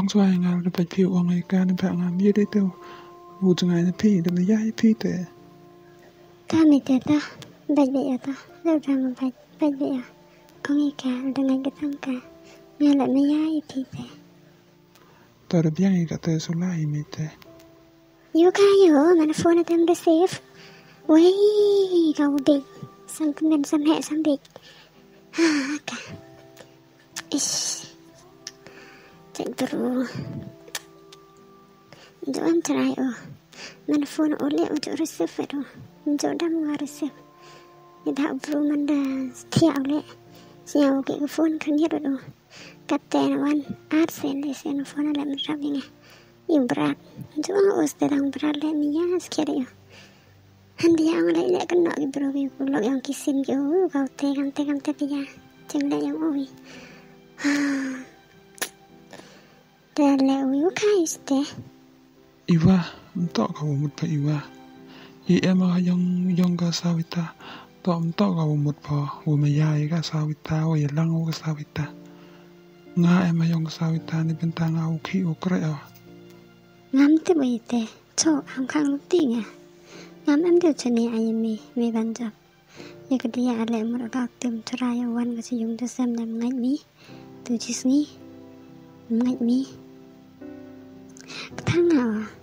Tang so ay nga dapat piu ang ay ka na pa ngam ye dito. Wujung ay na pi da ya pi te. Kami teta bait ta. Đâu ra mà bait à. Ông ấy cả dengan ketang ka. Ngalat na ya pi te. Ta da biang ay ka te so lai mi te. Yo kayo mana phone at em receive. Wei kau big. Sam kemen sam hek sam big. Ha ka. Ish. Cek terus. Jangan try mana phone oleh untuk receive itu. Jodoh mau receive. Dah bro mana tiap oleh. Siapa ke phone kan dia tu. Kata nawan arsen lesen phone ala merabing. Iu berat. Jangan sedang berat le niya sekian. Handi yang oleh le kena bro bro yang kisim jo kau tekan dia. Jangan yang oi. Dah le oi kai ste. Iwa, entok kau mut pa iwa. I ema yang ka sawita. To entok kau mut pa wo me yai ka sawita wo ye lang ka sawita. Nga ema yang sawita ni bentang au ki o kre a. Ngam te bai te. Cho am khang lu ti nga. Ngam em de chani ai me banjap. Ye ka dia ale mur ka tem trai wan ka si yung de sam nam ngai mi. Tu chis ni. Ngai mi. Thang nào à?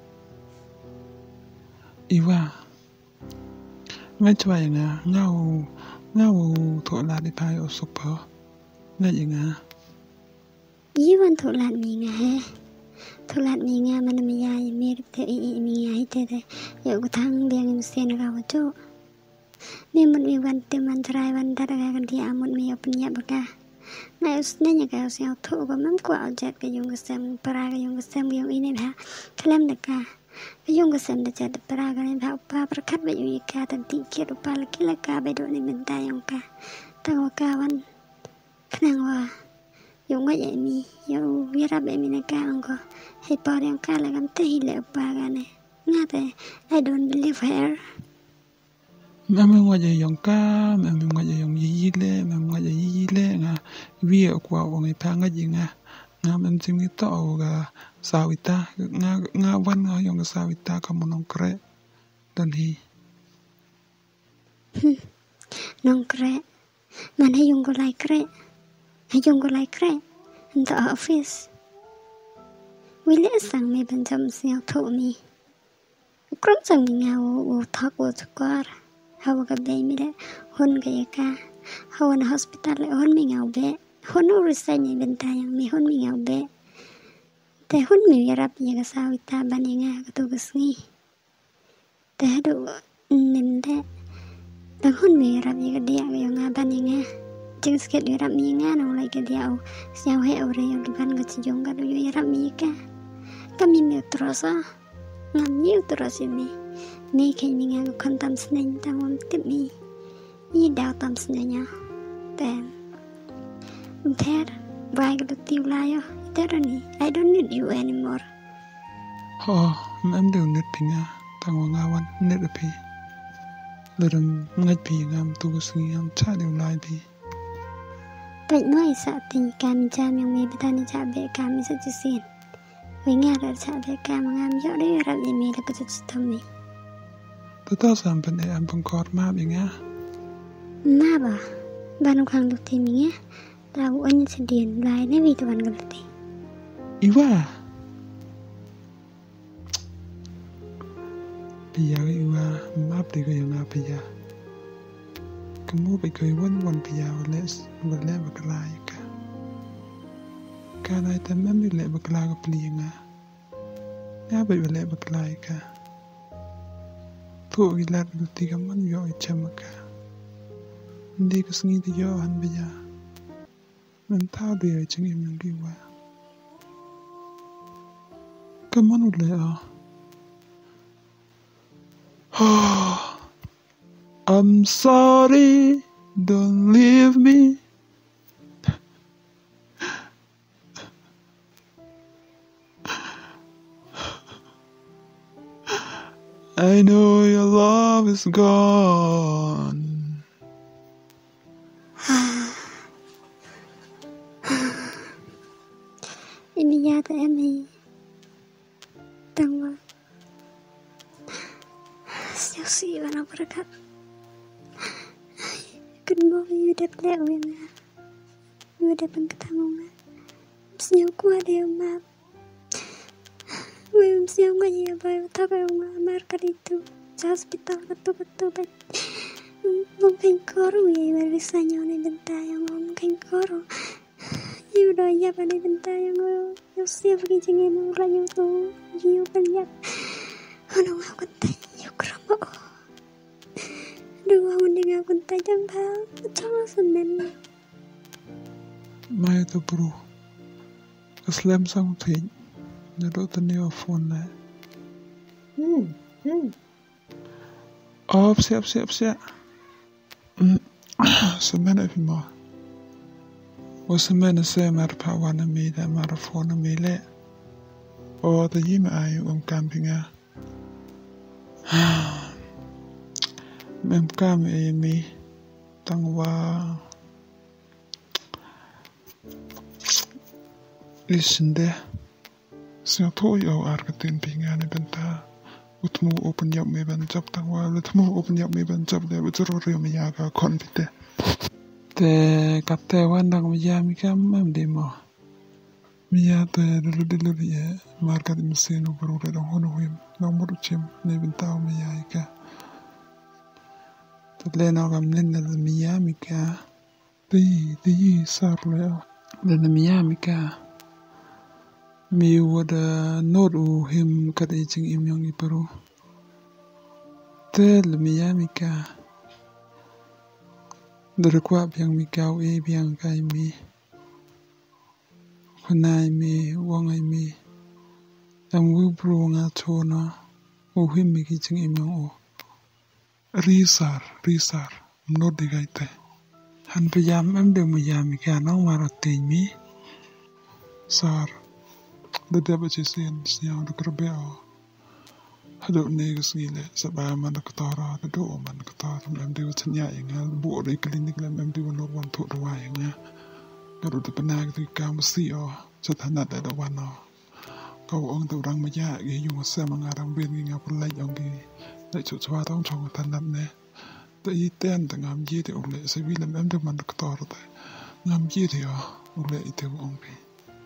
Iwa, ngay cho vậy nè, ngao thọ là đi bay ở super, ngay vậy nè. Iwan thọ là mi nga he, thọ là mi nga mana mi ya mi te mi nga hi te yo ko thang biang mi sen ka wa cho. Ni mun mi wan te man trai wan da ka kan dia mun mi open ya baka. Nai usne nya ka usne thọ ko mam ko jet ka yung sem para ka yung sem yung ini ha. Klem de ka. Yung kesem dah jadi peragan yang apa berkat baju ika tadi kira pala kila ka bedo ni benda yang ka tahu kawan kenang wa yung aja mi yung wirab mi nak angko hipar yang kala kan tehile apa kan ngate I don't believe her. Memang aja yang ka, memang aja yang yile, memang aja yile nga wi kwa wong ipa ngaji nga mem simi to ga sawita nga wan nga yang sawita kamu nongkre dan hi nongkre mana yung golai kre untuk office wile sang me benjam siang tho mi krom sang mi nga wo thak wo skar hawa ka be mi le hon ga ka hawa na hospital le hon mi nga be hon urusan ni benta yang mi hon mi nga be te hon mi yarap ya ka sawita bani nga katugas ngi te do ninde dang hon mi yarap ya ka dia ya nga bani nga jeng sket yarap mi nga no lai ka dia au siaw he ore yang diban ka cijong ka do yarap mi ka kami mi terus ngam mi terus ini mi kai mi nga kontam snen tang tip mi ni daw tam snenya te Ter, baik lu tiu layo. Terani, I don't need you anymore. Em đều nít pinga, tang ngawan nít pi. Lurang ngai pi ngam tu singi am cha đều lai pi. Baik mai sa ting kami jam yang me betani cha be kami sa jisin. Winga ra cha be kami ngam yo de rap ni me la ka chitami. Tata sampan am pangkor ma binga. Ma ba, banu khang lu ti mi nga. Tahu anya sedih lain ni tuan galati. Iwa. Pia iwa map de ko yang pia. Kamuไปเคยวันpia wala baklay ka. Kana ita mami le baklay ka plinga. Ya ba wala baklay ka. Tu ilat luti ka man yo ichamaka. Hindi ko singi di yo han biya. Men ta be ching im ngi wa kaman ule I'm sorry, don't leave me. I know your love is gone. Ini ya ta emi tangwa siasi wana berkat kenbo yuda plek wenga yuda pengketamunga msinya kuwa dia ma msinya nga ya ba tabe nga marka itu hospital betul baik mungkin koro ya berisanya ni bentayang mungkin koro yuda ya bani bentayang yo siap gijinge mula yo to yo banyak ano nga kuntay yo kramo dua mending kuntay jambal sama semen mai to bro Islam sang thing nhớ tên yêu phone này siap semana fima semana saya marpawana mida marafona mile the yima ayu campinga mem cam mi tangwa listen there so to yo arkatin pingane benta utmu open yap me ban job tangwa utmu open yap me ban job le utro rio me yaga konfite te katte wandang me yami kam mem demo Mia te dulu ya market mesin baru ada hono him nomor cim ne bentau mia ika tutlena gam lenda mia mika ti sarle le mia mika mi wada nodu him kada icing im yang iparu te le mia mika derkwa biang mikau biang kai mi Kunai mi wangai mi am wibru nga chona o himmi kiching imang o risar no digaite han piyam am de muyam ka nang marate mi sar de deba chisen siang de krbe o hado negus ngile saba man katara de do man katara am de wachnya inga bu de klinik lam am de no wan to do wa inga Garu de penag di kamsi o satana da wano kau ong tu rang maya ge yung sa mga rang ben nga pulai ong ge la chu chwa tong chong tanam ne ta I ten ta ngam ji de ule se wi lam am de man ka tor ta ngam ji de o ule I te ong bi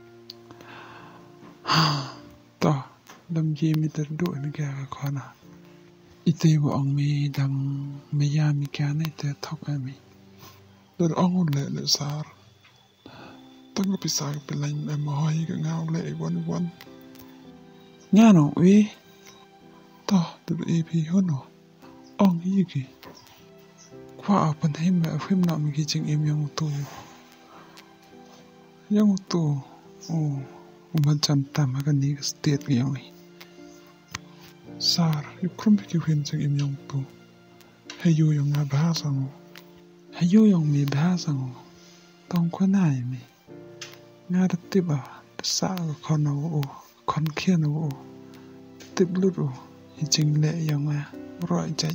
ta lam ji mi ter do ne ga khona I te wo ong mi dam maya mi ka ne te thok ami der ong ule le sar Tang pisah pelain emohai ke ngau le wan ngano we ta du ep hono ong hi ki kwa pan him ba phim na mi ki ching em yang tu o man chan tam ga ni state ge yang sar yu krum ki phim ching em yang tu hayu yang na ba sang hayu yang mi ba sang tong kwa nai mi nga tiba sa kono o kon kieno o tiblu o jing le yang a roi jai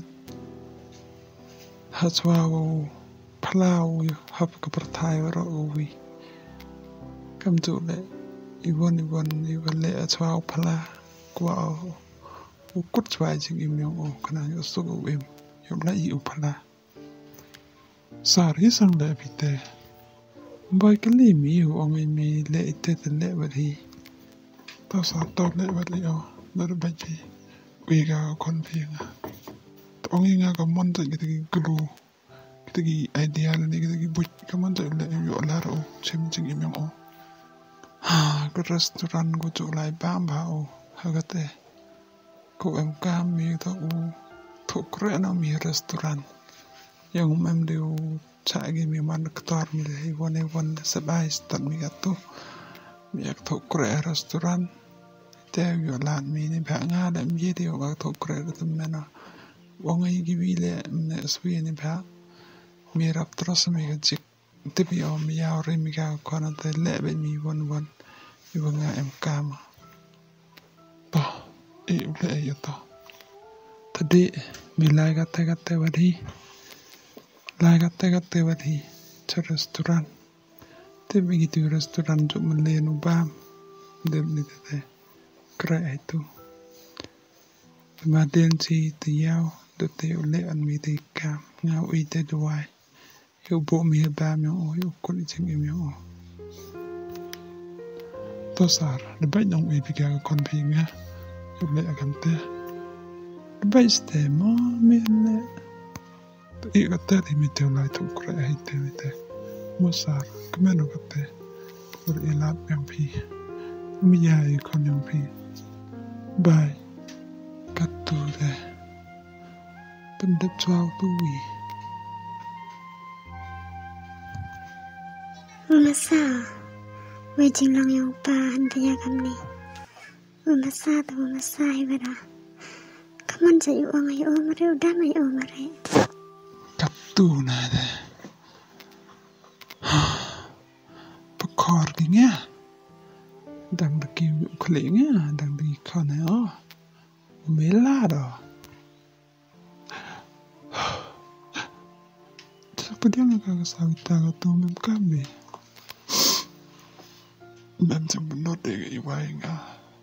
hatwa o plau hap ka perthai ro o wi kam tu le iwon le atwa o pala kwa o kut chwa jing im yang o kana yo so o em yo la I o pala sari sang le bite Boy kali mi ong mi le ite te le bari ta sa to le bari o nar baji wi ga kon pinga ong nga ka mon ta gi glu gi ideal ni gi bu ka mon ta le yo la ro chim ching im o ha ko restaurant go chu lai bam ba o ha ga te ko em ka mi to u thuk re na mi restaurant yang mem de Chagi mi man ktor mi le wan sabai stan mi gato mi ak to kre restaurant te yo lan mi ni ba nga da mi de yo to kre da mena wong ai gi wi le ne swi ni ba mi rap tros mi ga jik te bi o mi ya re mi ga kono te le be mi wan I nga em kama to e ule yo to tadi mi lai gatte wadi Lagate wadi cha restaurant te begitu restaurant jo mele no bam dem ni te krai itu Kemudian si tiao do te ole an mi te kam ngau I te duai yo bo mi ba mi o yo kul ching mi o to sar de bai dong I biga kon pi nga yo le agam te de bai ste mo mi le I ga te mi te lai tu krai ai te mi te mo sar kemeno ga te kur ilap yang pi mi ya I kon yang pi bai Katu de pendep suau tuwi Masa wajing lang yang pa hantaya kami Masa tu masa ibada Kaman sa iyo ang iyo mare udah may iyo mare Katu na de Pakor kinga Dang daki uklinga Dang daki kone o Melado Siapa dia nggak kagak sawita atau mem kami mem cembenot deh iwai nggak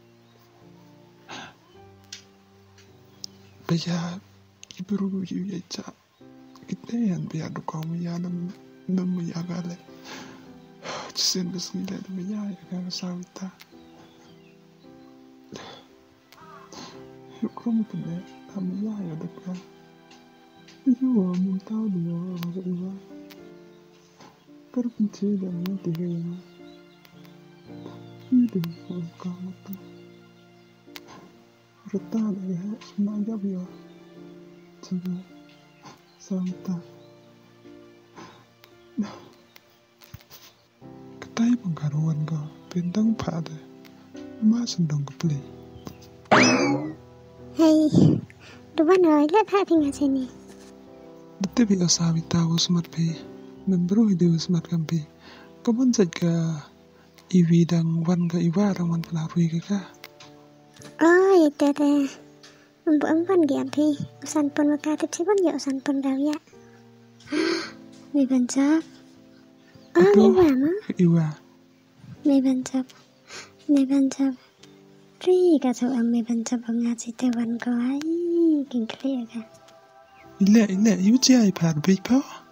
Baya ibu ya cak kita yang biar duka ya mem ya gale Cisen besnile demi ya kagak sawita Yuk kamu kena kami ya dekat. Iya, mau tahu dia orang kedua. Kerja dan nanti gaya. Hidup orang kamu tu. Reta ya, semuanya biar. Coba santai. Ketai pengkaruan kau, bintang pada. Mas sedang kepli. Hey, duban rồi let hạ thì ngà sini. Dete bi asawi tahu smart pi, membro ide smart kampi. Kapan saja iwi dang wan ka iwa dang wan pelarui ka. Oh, itu teh. Mbak wan gi ampi, usan pun maka tepsi pun ya usan pun dah ya. Mi bancap. Ah, iwa mah. Iwa. Mi bancap. Ri ka so am mi bancap ngaji tewan ko ai, king clear ka. Ile, iu cia iPad bi pa.